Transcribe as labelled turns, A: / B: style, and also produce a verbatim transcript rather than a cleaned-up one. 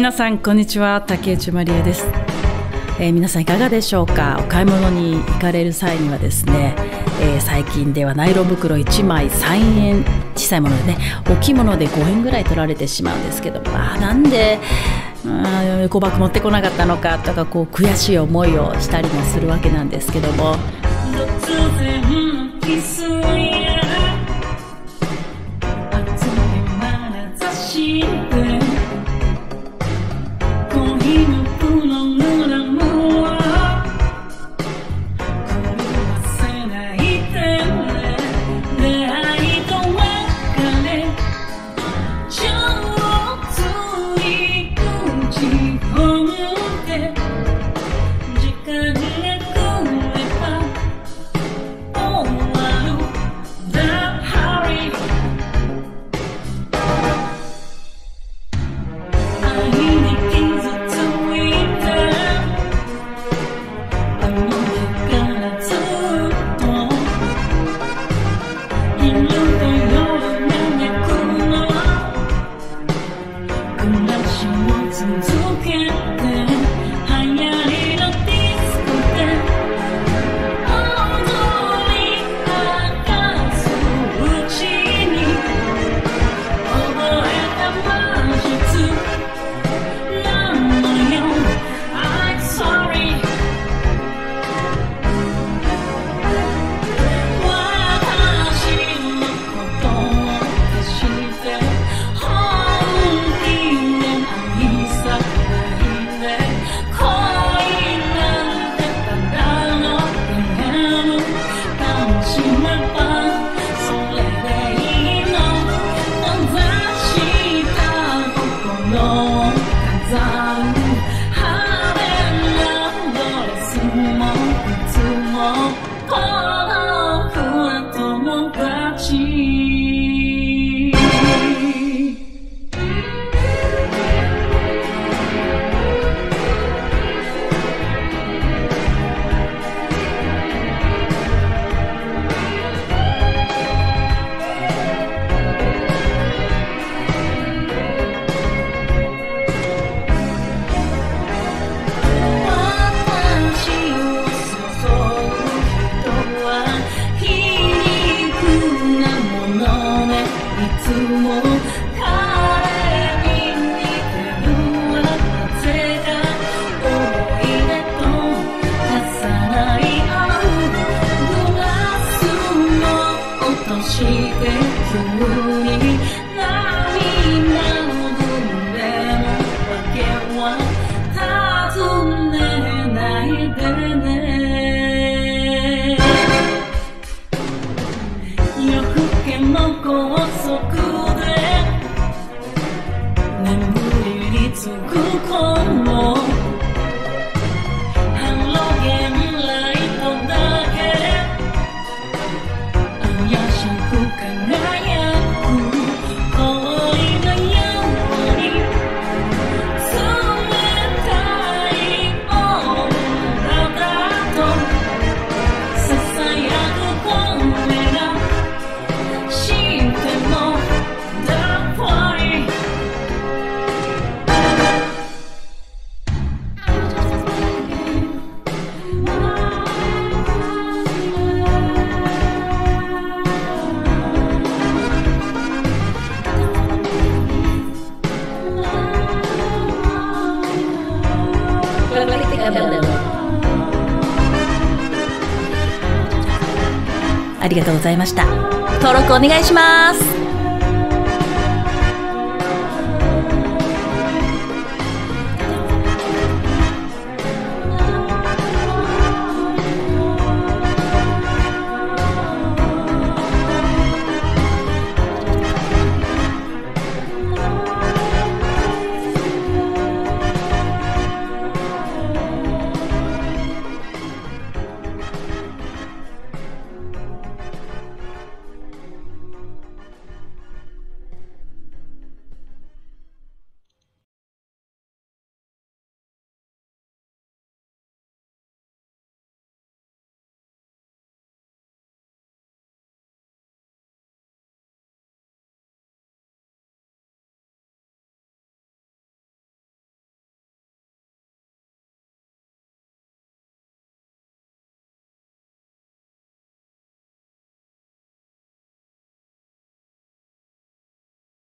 A: 皆さんこんにちは、竹内まりやです。えー、皆さんいかがでしょうか。お買い物に行かれる際にはですね、えー、最近ではナイロン袋いちまいさんえん、小さいものでね、大きいものでごえんぐらい取られてしまうんですけど、まあなんでエコバッグ持ってこなかったのかとか、こう悔しい思いをしたりもするわけなんですけども、突然キスや熱い眼差しで恋のプログラムは狂わせないでね。出会いと別れ上手に口を抜いて時間が来れば終わる The hurry 愛に傷ついてあの日からずっと昼と夜めめくの暮らしを続けて流行りのディスコで踊り明かすうちに覚えた魔術なのよ。 I'm sorry 私のことを決して本気で愛さないで。恋なんてただのゲーム。楽しめばそれでいいの。閉ざした心を飾る派手なドレスも靴も遠くは友達。私を誘う人は皮肉なものね。いつも彼に似てるわ。なぜか思い出と重なり合う。グラスを落として急に涙ぐんでも訳は尋ねないでね。夜更けの高速で眠りにつく頃、ハロゲンライトだけ怪しく輝く恋のように冷たいオーラだとささやく声がしても The point ありがとうございました。登録お願いします。